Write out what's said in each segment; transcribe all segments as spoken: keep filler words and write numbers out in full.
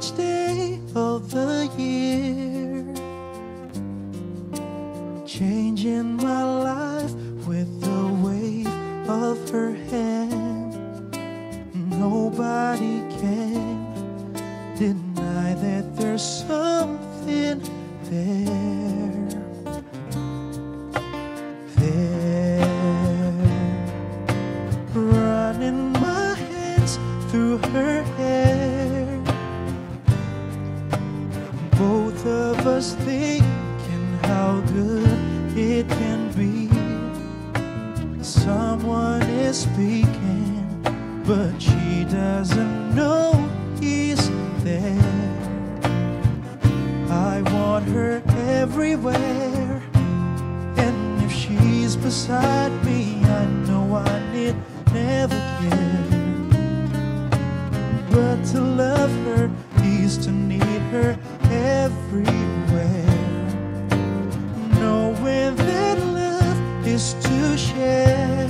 each day of the year, changing my life with the wave of her hand. Nobody can deny that there's something there. There, running my hands through her hair, both of us thinking how good it can be. Someone is speaking, but she doesn't know he's there. I want her everywhere, and if she's beside me, I know I need never care. But to love her is to need her everywhere, knowing that love is to share.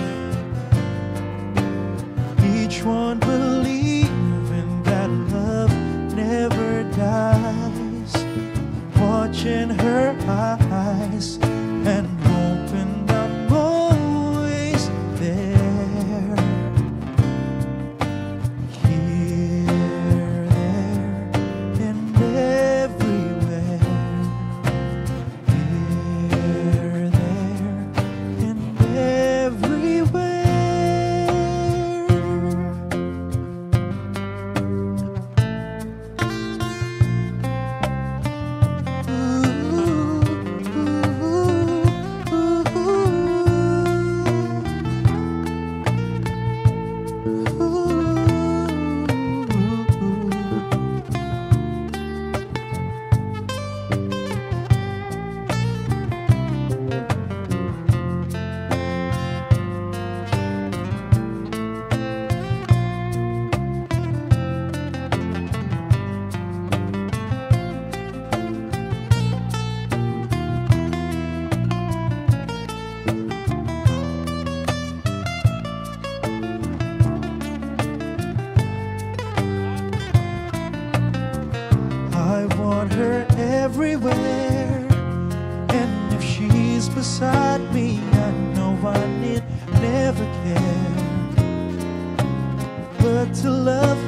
Each one believing that love never dies, watching her eyes and hoping I'm always there. Here, there, and everywhere. Here, there, and everywhere. I want her everywhere, and if she's beside me, I know I need never care. But to love